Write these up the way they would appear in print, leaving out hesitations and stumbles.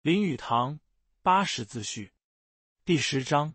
林语堂80自序第10章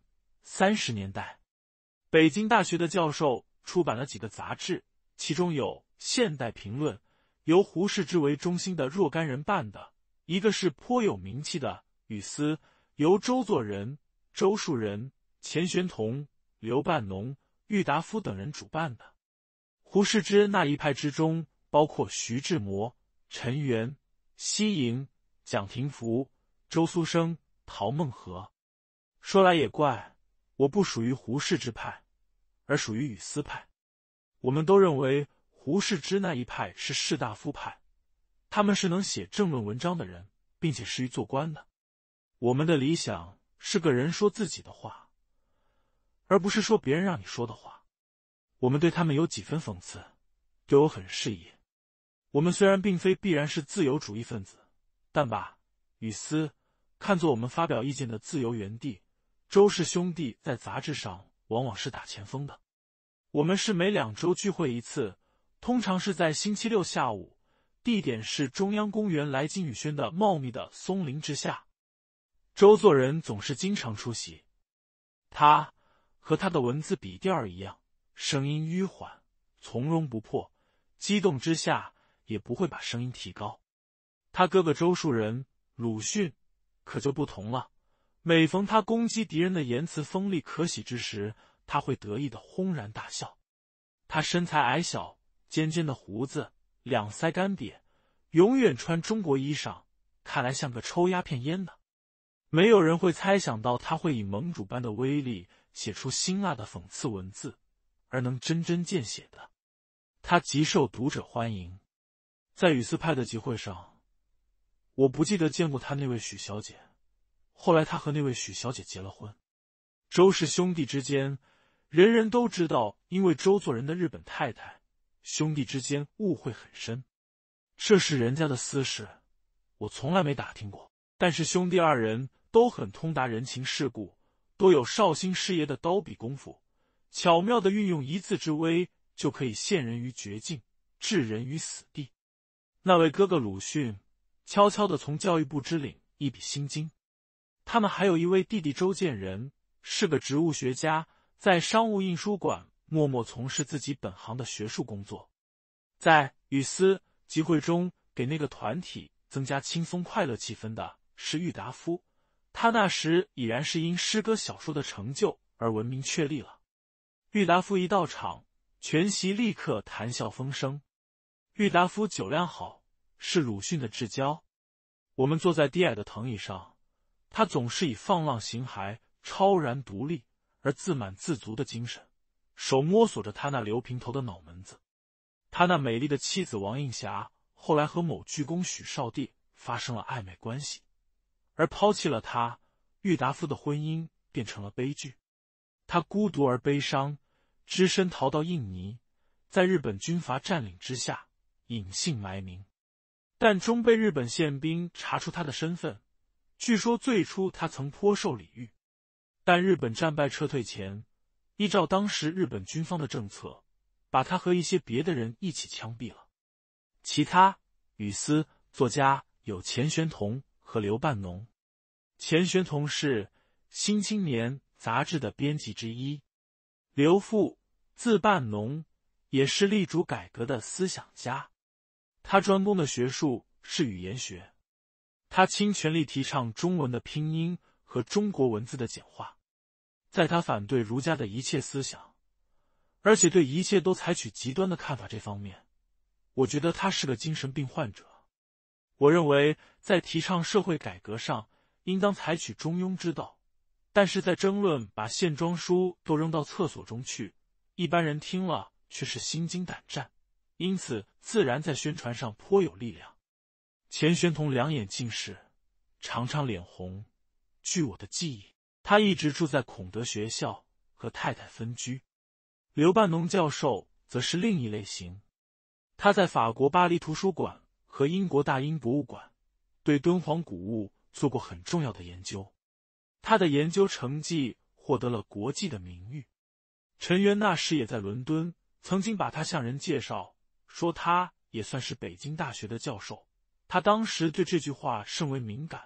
30年代。北京大学的教授出版了几个杂志，其中有《现代评论》，由胡适之为中心的若干人办的；一个是颇有名气的《语丝》，由周作人、周树人、钱玄同、刘半农、郁达夫等人主办的。胡适之那一派之中，包括徐志摩、陈元、西营、蒋廷福、周苏生、陶孟和。说来也怪，我不属于胡适之派，而属于语丝派。我们都认为胡适之那一派是士大夫派，他们是能写政论文章的人，并且适于做官的。我们的理想是个人说自己的话，而不是说别人让你说的话。我们对他们有几分讽刺，对我很适宜。我们虽然并非必然是自由主义分子，但把语丝看作我们发表意见的自由园地。周氏兄弟在杂志上往往是打前锋的。我们是每2周聚会一次，通常是在星期六下午，地点是中央公园来金宇轩的茂密的松林之下。周作人总是经常出席，他和他的文字笔调一样，声音迂缓，从容不迫，激动之下也不会把声音提高。他哥哥周树人、鲁迅可就不同了，每逢他攻击敌人的言辞锋利可喜之时，他会得意的轰然大笑。他身材矮小，尖尖的胡子，两腮干瘪，永远穿中国衣裳，看来像个抽鸦片烟的。没有人会猜想到他会以盟主般的威力写出辛辣的讽刺文字，而能针针见血的。他极受读者欢迎。在语丝派的集会上，我不记得见过他那位许小姐，后来他和那位许小姐结了婚。周氏兄弟之间，人人都知道，因为周作人的日本太太，兄弟之间误会很深。这是人家的私事，我从来没打听过。但是兄弟二人都很通达人情世故，都有绍兴师爷的刀笔功夫，巧妙地运用一字之微，就可以陷人于绝境，置人于死地。那位哥哥鲁迅悄悄地从教育部支领一笔心经。他们还有一位弟弟周建人，是个植物学家，在商务印书馆默默从事自己本行的学术工作。在语丝集会中，给那个团体增加轻松快乐气氛的是郁达夫，他那时已然是因诗歌小说的成就而闻名确立了。郁达夫一到场，全席立刻谈笑风生。郁达夫酒量好，是鲁迅的至交。我们坐在低矮的藤椅上，他总是以放浪形骸、超然独立而自满自足的精神，手摸索着他那留平头的脑门子。他那美丽的妻子王映霞后来和某巨公许绍帝发生了暧昧关系，而抛弃了他，郁达夫的婚姻变成了悲剧。他孤独而悲伤，只身逃到印尼，在日本军阀占领之下隐姓埋名，但终被日本宪兵查出他的身份。据说最初他曾颇受礼遇，但日本战败撤退前，依照当时日本军方的政策，把他和一些别的人一起枪毙了。其他语丝作家有钱玄同和刘半农。钱玄同是《新青年》杂志的编辑之一，刘复字半农，也是力主改革的思想家。他专攻的学术是语言学，他倾全力提倡中文的拼音和中国文字的简化。在他反对儒家的一切思想，而且对一切都采取极端的看法这方面，我觉得他是个精神病患者。我认为在提倡社会改革上应当采取中庸之道，但是在争论把线装书都扔到厕所中去，一般人听了却是心惊胆战，因此自然在宣传上颇有力量。钱玄同两眼近视，常常脸红。据我的记忆，他一直住在孔德学校，和太太分居。刘半农教授则是另一类型，他在法国巴黎图书馆和英国大英博物馆对敦煌古物做过很重要的研究，他的研究成绩获得了国际的名誉。陈元那时也在伦敦，曾经把他向人介绍，说他也算是北京大学的教授。他当时对这句话甚为敏感，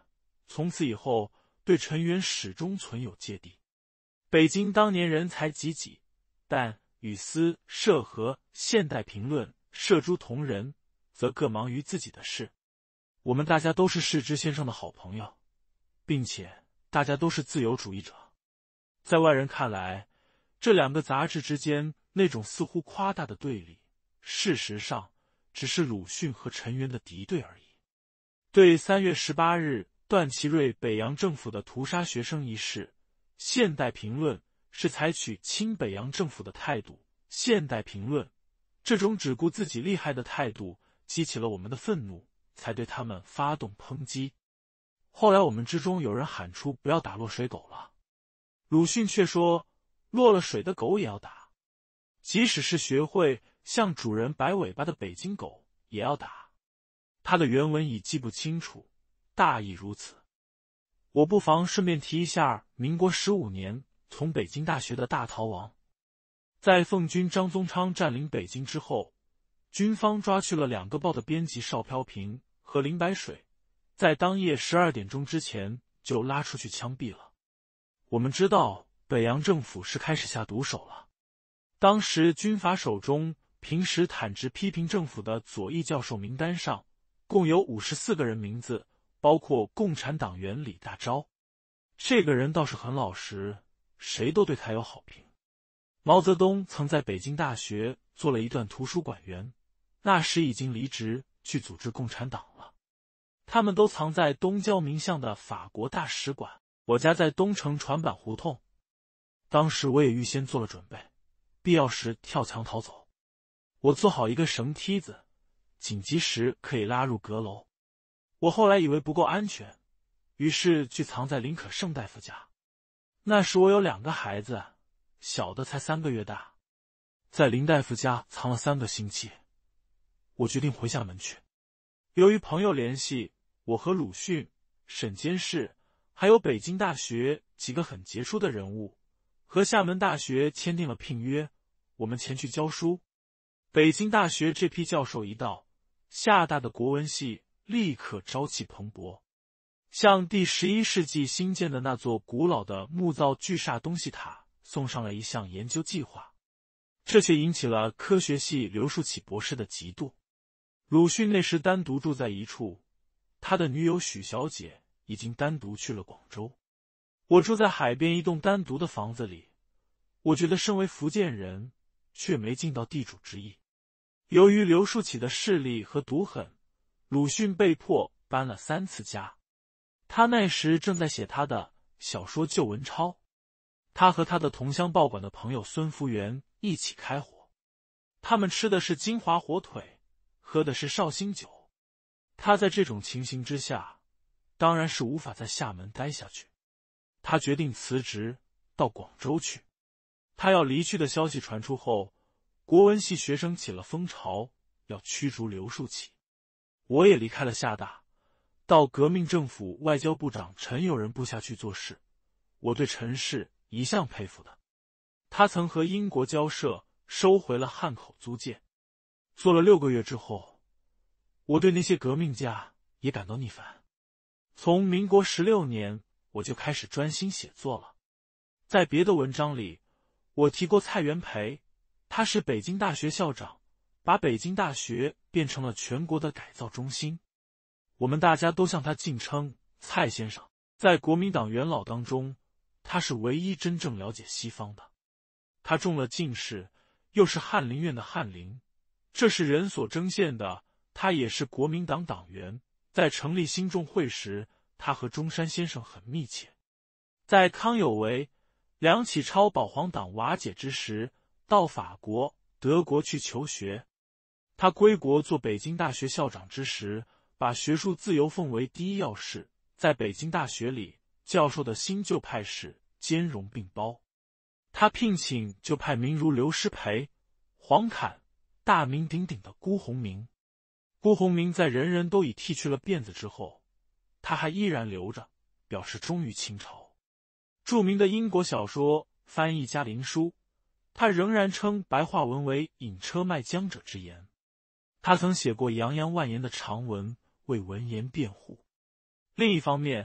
从此以后对陈元始终存有芥蒂。北京当年人才济济，但语丝社和现代评论社诸同仁则各忙于自己的事。我们大家都是世之先生的好朋友，并且大家都是自由主义者。在外人看来，这两个杂志之间那种似乎夸大的对立，事实上只是鲁迅和陈元的敌对而已。对3月18日段祺瑞北洋政府的屠杀学生一事，现代评论是采取亲北洋政府的态度。现代评论这种只顾自己厉害的态度激起了我们的愤怒，才对他们发动抨击。后来我们之中有人喊出不要打落水狗了，鲁迅却说落了水的狗也要打，即使是学会向主人摆尾巴的北京狗也要打。他的原文已记不清楚，大意如此。我不妨顺便提一下民国15年从北京大学的大逃亡。在奉军张宗昌占领北京之后，军方抓去了2个报的编辑邵飘萍和林白水，在当夜12点钟之前就拉出去枪毙了。我们知道北洋政府是开始下毒手了。当时军阀手中平时坦直批评政府的左翼教授名单上共有54个人名字，包括共产党员李大钊。这个人倒是很老实，谁都对他有好评。毛泽东曾在北京大学做了一段图书馆员，那时已经离职去组织共产党了。他们都藏在东交民巷的法国大使馆，我家在东城船板胡同。当时我也预先做了准备，必要时跳墙逃走。我做好一个绳梯子，紧急时可以拉入阁楼。我后来以为不够安全，于是去藏在林可胜大夫家。那时我有2个孩子，小的才3个月大。在林大夫家藏了3个星期，我决定回厦门去。由于朋友联系，我和鲁迅、沈监事还有北京大学几个很杰出的人物和厦门大学签订了聘约，我们前去教书。北京大学这批教授一到，厦大的国文系立刻朝气蓬勃，向第11世纪新建的那座古老的木造巨厦东西塔送上了一项研究计划，这却引起了科学系刘树启博士的嫉妒。鲁迅那时单独住在一处，他的女友许小姐已经单独去了广州。我住在海边一栋单独的房子里，我觉得身为福建人，却没尽到地主之谊。由于刘树启的势力和毒狠，鲁迅被迫搬了3次家。他那时正在写他的小说《旧文钞》，他和他的同乡报馆的朋友孙福元一起开火，他们吃的是金华火腿，喝的是绍兴酒。他在这种情形之下，当然是无法在厦门待下去。他决定辞职到广州去。他要离去的消息传出后，国文系学生起了风潮，要驱逐刘树启。我也离开了厦大，到革命政府外交部长陈友仁部下去做事。我对陈氏一向佩服的，他曾和英国交涉，收回了汉口租界。做了6个月之后，我对那些革命家也感到逆反。从民国16年，我就开始专心写作了。在别的文章里，我提过蔡元培，他是北京大学校长，把北京大学变成了全国的改造中心。我们大家都向他敬称蔡先生。在国民党元老当中，他是唯一真正了解西方的。他中了进士，又是翰林院的翰林，这是人所争宪的。他也是国民党党员，在成立兴中会时，他和中山先生很密切。在康有为、梁启超保皇党瓦解之时，到法国、德国去求学。他归国做北京大学校长之时，把学术自由奉为第一要事。在北京大学里，教授的新旧派士兼容并包。他聘请旧派名如刘师培、黄侃，大名鼎鼎的辜鸿铭。辜鸿铭在人人都已剃去了辫子之后，他还依然留着，表示忠于清朝。著名的英国小说翻译家林书，他仍然称白话文为引车卖浆者之言。他曾写过洋洋万言的长文，为文言辩护。另一方面，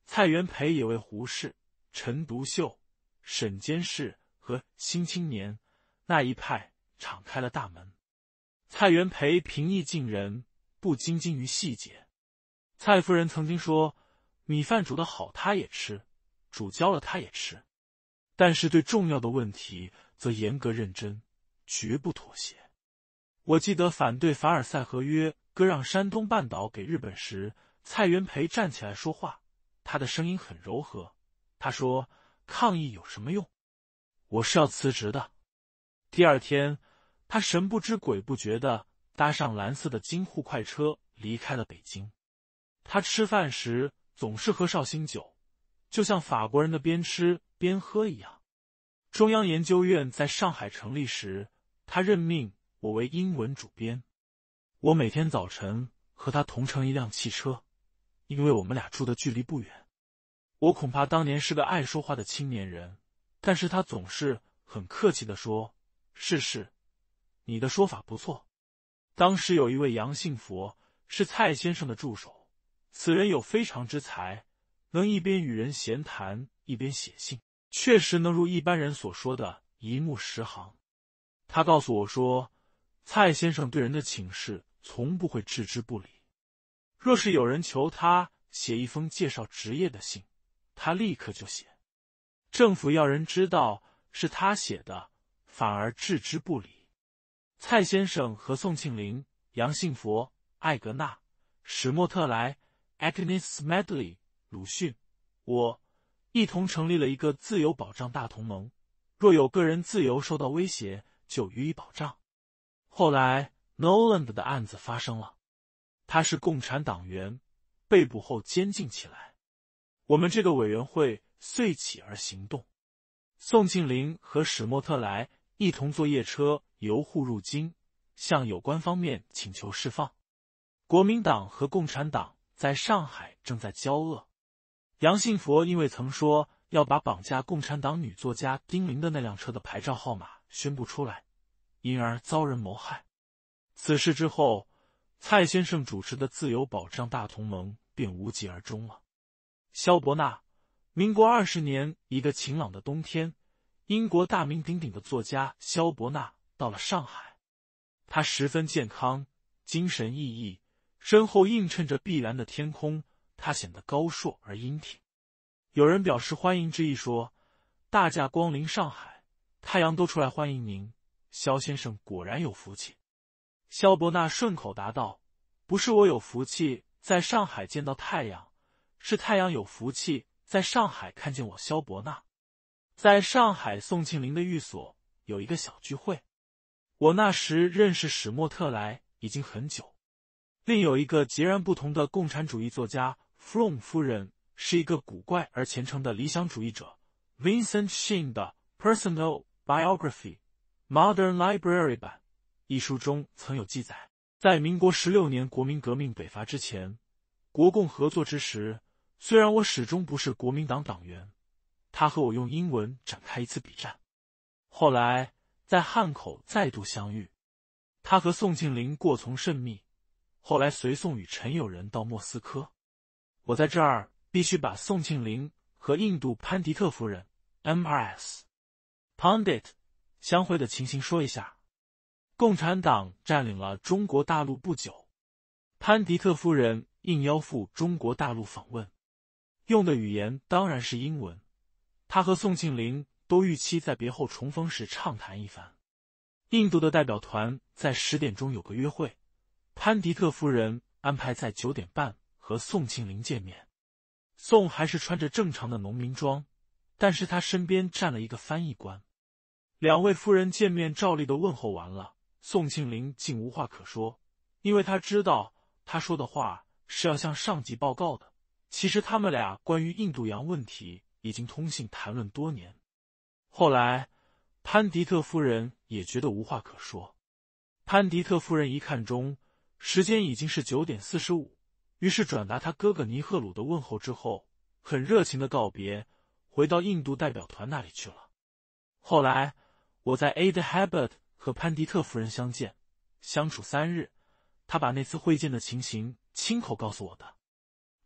蔡元培也为胡适、陈独秀、沈监事和新青年那一派敞开了大门。蔡元培平易近人，不斤斤于细节。蔡夫人曾经说，米饭煮得好他也吃，煮焦了他也吃，但是对重要的问题则严格认真，绝不妥协。我记得反对凡尔赛合约割让山东半岛给日本时，蔡元培站起来说话，他的声音很柔和。他说，抗议有什么用？我是要辞职的。第二天，他神不知鬼不觉地搭上蓝色的京沪快车离开了北京。他吃饭时总是喝绍兴酒，就像法国人的边吃边喝一样。中央研究院在上海成立时，他任命我为英文主编。我每天早晨和他同乘一辆汽车，因为我们俩住的距离不远。我恐怕当年是个爱说话的青年人，但是他总是很客气地说，是，你的说法不错。当时有一位杨信佛，是蔡先生的助手，此人有非常之才，能一边与人闲谈一边写信，确实能如一般人所说的一目十行。他告诉我说，蔡先生对人的请示从不会置之不理，若是有人求他写一封介绍职业的信，他立刻就写。政府要人知道是他写的，反而置之不理。蔡先生和宋庆龄、杨信佛、艾格纳、史莫特莱、Agnes Smedley、鲁迅，我一同成立了一个自由保障大同盟，若有个人自由受到威胁，就予以保障。后来 Noland 的案子发生了，他是共产党员，被捕后监禁起来。我们这个委员会遂起而行动。宋庆龄和史莫特莱一同坐夜车由沪入京，向有关方面请求释放。国民党和共产党在上海正在交恶。杨信佛因为曾说要把绑架共产党女作家丁玲的那辆车的牌照号码宣布出来，因而遭人谋害。此事之后，蔡先生主持的自由保障大同盟便无疾而终了。萧伯纳，民国20年一个晴朗的冬天，英国大名鼎鼎的作家萧伯纳到了上海。他十分健康，精神奕奕，身后映衬着碧蓝的天空，他显得高硕而英挺。有人表示欢迎之意，说，大驾光临上海，太阳都出来欢迎您，萧先生果然有福气。萧伯纳顺口答道，不是我有福气在上海见到太阳，是太阳有福气在上海看见我萧伯纳。在上海宋庆龄的寓所有一个小聚会，我那时认识史莫特莱已经很久。另有一个截然不同的共产主义作家 From 夫人，是一个古怪而虔诚的理想主义者。 Vincent Shin 的 Personal Biography Modern Library 版一书中曾有记载，在民国16年国民革命北伐之前，国共合作之时，虽然我始终不是国民党党员，他和我用英文展开一次笔战。后来在汉口再度相遇，他和宋庆龄过从甚密，后来随宋与陈友仁到莫斯科。我在这儿必须把宋庆龄和印度潘迪特夫人 M.R.S. Pandit 相会的情形说一下。共产党占领了中国大陆不久，潘迪特夫人应邀赴中国大陆访问，用的语言当然是英文。他和宋庆龄都预期在别后重逢时畅谈一番。印度的代表团在10点钟有个约会，潘迪特夫人安排在9点半和宋庆龄见面。宋还是穿着正常的农民装，但是他身边站了一个翻译官。两位夫人见面照例的问候完了，宋庆龄竟无话可说，因为他知道他说的话是要向上级报告的。其实他们俩关于印度洋问题已经通信谈论多年。后来潘迪特夫人也觉得无话可说。潘迪特夫人一看钟，时间已经是9点45，于是转达他哥哥尼赫鲁的问候之后，很热情的告别，回到印度代表团那里去了。后来我在 Ahmedabad 和潘迪特夫人相见，相处3日，他把那次会见的情形亲口告诉我的。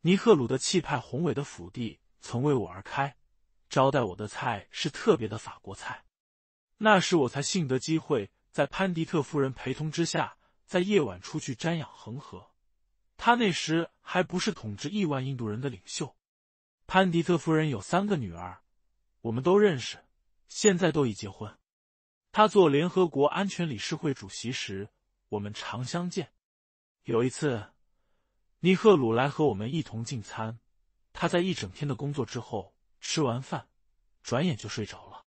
尼赫鲁的气派宏伟的府邸曾为我而开，招待我的菜是特别的法国菜。那时我才幸得机会，在潘迪特夫人陪同之下，在夜晚出去瞻仰恒河。他那时还不是统治亿万印度人的领袖。潘迪特夫人有3个女儿，我们都认识，现在都已结婚。他做联合国安全理事会主席时，我们常相见。有一次，尼赫鲁来和我们一同进餐，他在一整天的工作之后，吃完饭，转眼就睡着了。